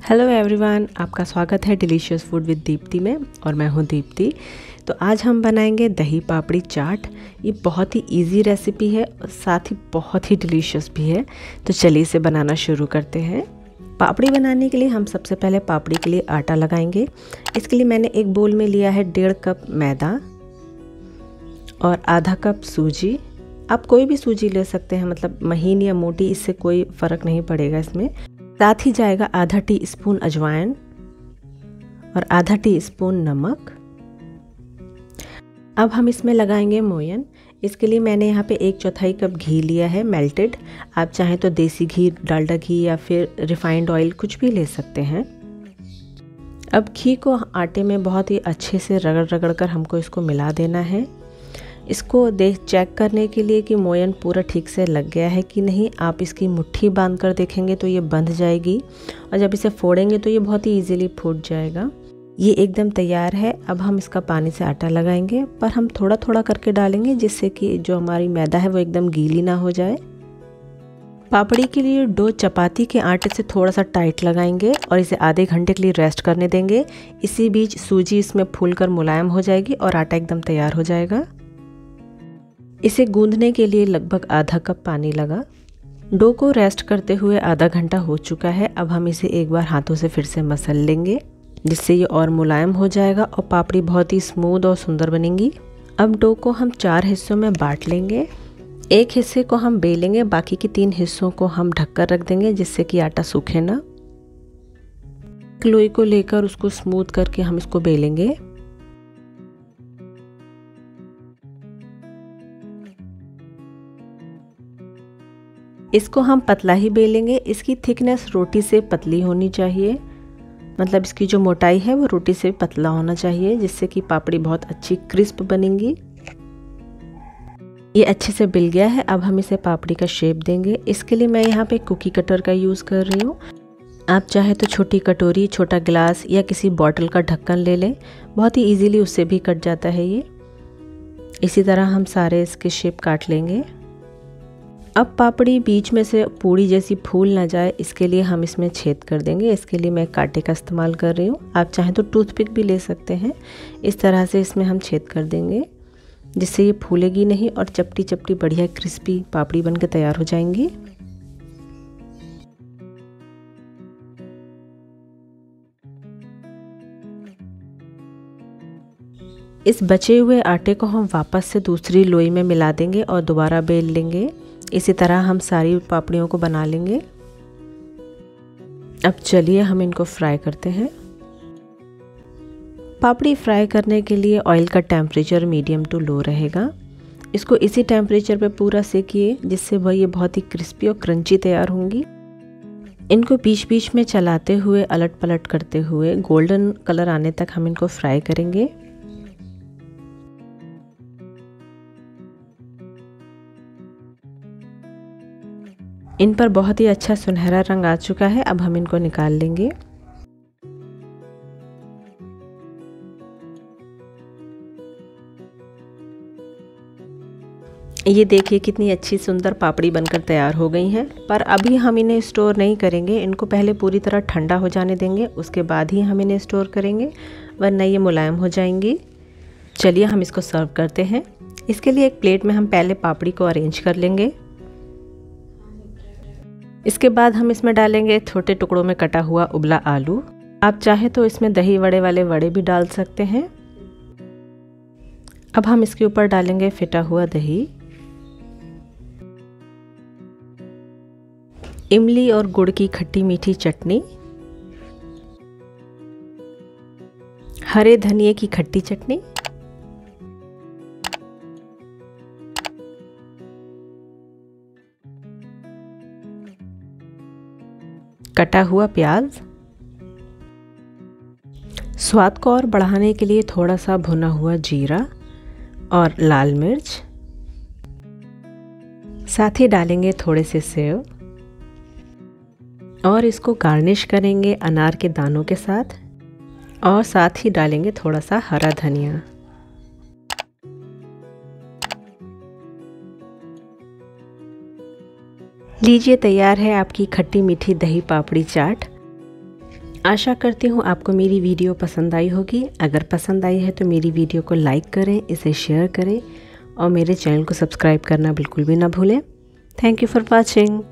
Hello everyone, आपका स्वागत है डिलीशियस फूड विद दीप्ति में। और मैं हूं दीप्ति। तो आज हम बनाएंगे दही पापड़ी चाट। ये बहुत ही इजी रेसिपी है और साथ ही बहुत ही डिलीशियस भी है। तो चलिए इसे बनाना शुरू करते हैं। पापड़ी बनाने के लिए हम सबसे पहले पापड़ी के लिए आटा लगाएंगे। इसके लिए मैंने एक बोल में लिया है 1.5 कप मैदा और आधा कप सूजी। आप कोई भी सूजी ले सकते हैं, मतलब महीन या मोटी, इससे कोई फ़र्क नहीं पड़ेगा इसमें। साथ ही जाएगा आधा टीस्पून अजवाइन और आधा टीस्पून नमक। अब हम इसमें लगाएंगे मोयन। इसके लिए मैंने यहाँ पे 1/4 कप घी लिया है मेल्टेड। आप चाहें तो देसी घी, डालडा घी या फिर रिफाइंड ऑयल कुछ भी ले सकते हैं। अब घी को आटे में बहुत ही अच्छे से रगड़ रगड़ कर हमको इसको मिला देना है। इसको चेक करने के लिए कि मोयन पूरा ठीक से लग गया है कि नहीं, आप इसकी मुट्ठी बांध कर देखेंगे तो ये बंध जाएगी और जब इसे फोड़ेंगे तो ये बहुत ही इजीली फूट जाएगा। ये एकदम तैयार है। अब हम इसका पानी से आटा लगाएंगे, पर हम थोड़ा थोड़ा करके डालेंगे जिससे कि जो हमारी मैदा है वो एकदम गीली ना हो जाए। पापड़ी के लिए डो चपाती के आटे से थोड़ा सा टाइट लगाएंगे और इसे आधे घंटे के लिए रेस्ट करने देंगे। इसी बीच सूजी इसमें फूलकर मुलायम हो जाएगी और आटा एकदम तैयार हो जाएगा। इसे गूंदने के लिए लगभग आधा कप पानी लगा। डो को रेस्ट करते हुए आधा घंटा हो चुका है। अब हम इसे एक बार हाथों से फिर से मसल लेंगे जिससे ये और मुलायम हो जाएगा और पापड़ी बहुत ही स्मूथ और सुंदर बनेगी। अब डो को हम 4 हिस्सों में बांट लेंगे। एक हिस्से को हम बेलेंगे, बाकी के 3 हिस्सों को हम ढककर रख देंगे जिससे कि आटा सूखे ना। लोई को लेकर उसको स्मूथ करके हम इसको बेलेंगे। इसको हम पतला ही बेलेंगे। इसकी थिकनेस रोटी से पतली होनी चाहिए, मतलब इसकी जो मोटाई है वो रोटी से पतला होना चाहिए, जिससे कि पापड़ी बहुत अच्छी क्रिस्प बनेंगी। ये अच्छे से बिल गया है। अब हम इसे पापड़ी का शेप देंगे। इसके लिए मैं यहाँ पे कुकी कटर का यूज़ कर रही हूँ। आप चाहे तो छोटी कटोरी, छोटा गिलास या किसी बॉटल का ढक्कन ले लें, बहुत ही इजीली उससे भी कट जाता है ये। इसी तरह हम सारे इसके शेप काट लेंगे। अब पापड़ी बीच में से पूड़ी जैसी फूल ना जाए, इसके लिए हम इसमें छेद कर देंगे। इसके लिए मैं कांटे का इस्तेमाल कर रही हूँ। आप चाहें तो टूथपिक भी ले सकते हैं। इस तरह से इसमें हम छेद कर देंगे जिससे ये फूलेगी नहीं और चपटी चपटी बढ़िया क्रिस्पी पापड़ी बनकर तैयार हो जाएंगी। इस बचे हुए आटे को हम वापस से दूसरी लोई में मिला देंगे और दोबारा बेल लेंगे। इसी तरह हम सारी पापड़ियों को बना लेंगे। अब चलिए हम इनको फ्राई करते हैं। पापड़ी फ्राई करने के लिए ऑयल का टेम्परेचर मीडियम टू लो रहेगा। इसको इसी टेम्परेचर पे पूरा सेकिए जिससे वह ये बहुत ही क्रिस्पी और क्रंची तैयार होंगी। इनको बीच बीच में चलाते हुए, अलट पलट करते हुए गोल्डन कलर आने तक हम इनको फ्राई करेंगे। इन पर बहुत ही अच्छा सुनहरा रंग आ चुका है। अब हम इनको निकाल लेंगे। ये देखिए कितनी अच्छी सुंदर पापड़ी बनकर तैयार हो गई हैं। पर अभी हम इन्हें स्टोर नहीं करेंगे, इनको पहले पूरी तरह ठंडा हो जाने देंगे, उसके बाद ही हम इन्हें स्टोर करेंगे, वरना ये मुलायम हो जाएंगी। चलिए हम इसको सर्व करते हैं। इसके लिए एक प्लेट में हम पहले पापड़ी को अरेंज कर लेंगे। इसके बाद हम इसमें डालेंगे छोटे टुकड़ों में कटा हुआ उबला आलू। आप चाहे तो इसमें दही वड़े वाले वड़े भी डाल सकते हैं। अब हम इसके ऊपर डालेंगे फिटा हुआ दही, इमली और गुड़ की खट्टी मीठी चटनी, हरे धनिये की खट्टी चटनी, कटा हुआ प्याज, स्वाद को और बढ़ाने के लिए थोड़ा सा भुना हुआ जीरा और लाल मिर्च। साथ ही डालेंगे थोड़े से सेव और इसको गार्निश करेंगे अनार के दानों के साथ, और साथ ही डालेंगे थोड़ा सा हरा धनिया। लीजिए तैयार है आपकी खट्टी मीठी दही पापड़ी चाट। आशा करती हूँ आपको मेरी वीडियो पसंद आई होगी। अगर पसंद आई है तो मेरी वीडियो को लाइक करें, इसे शेयर करें और मेरे चैनल को सब्सक्राइब करना बिल्कुल भी ना भूलें। Thank you for watching.